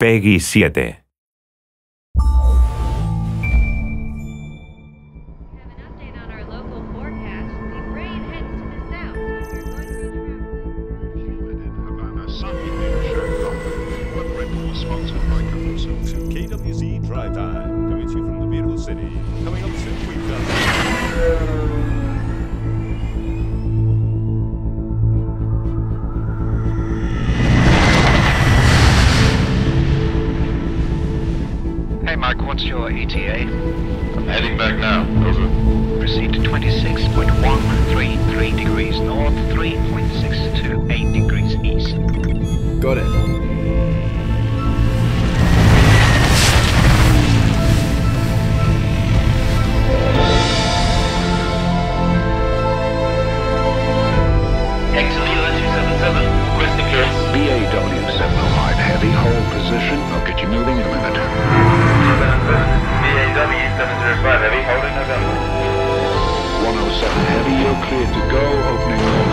PEGI 7. KWZ Drive Time, coming to you from the beautiful city. Coming up soon, we've got... Hey Mike, what's your ETA? I'm heading back now. Over. Proceed to 26.133 degrees north, 3.628 degrees east. Got it. BAW-705 Heavy, hold position. I'll get you moving in a minute. BAW-705 Heavy, holding November. 107 Heavy, you're cleared to go. Opening